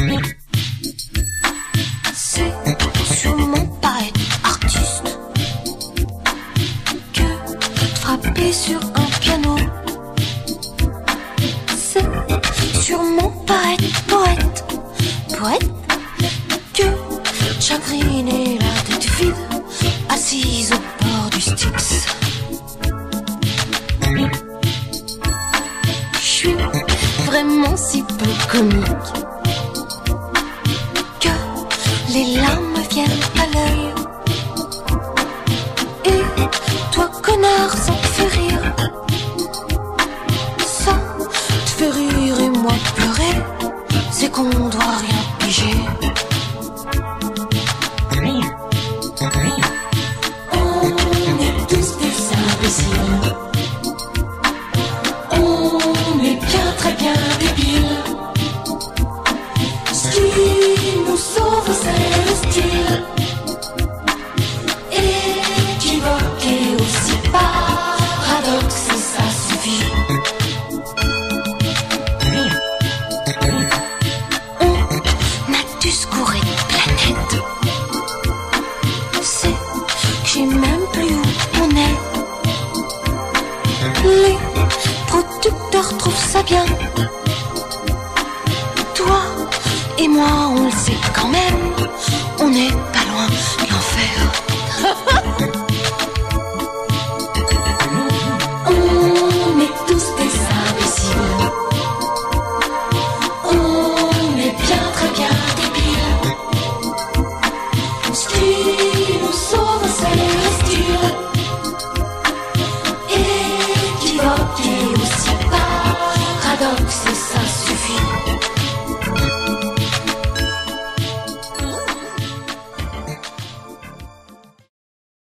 C'est sûrement pas être artiste que de frapper sur un piano. C'est sûrement pas être poète que de chagriner la tête vide, assise au bord du Styx. Je suis vraiment si peu comique que les larmes me viennent à l'œil. Et toi, connard, ça te fait rire. Ça te fait rire et moi pleurer. C'est qu'on doit rien piger. On est tous des imbéciles. On est bien, très bien débiles. Ce qui nous sauve, c'est le style. Équivoque et aussi paradoxe, et ça suffit. On a dû se courir de planète. C'est que j'ai même plus où on est. Les producteurs trouvent ça bien. Toi et moi, on le sait quand même. On n'est pas loin de l'enfer.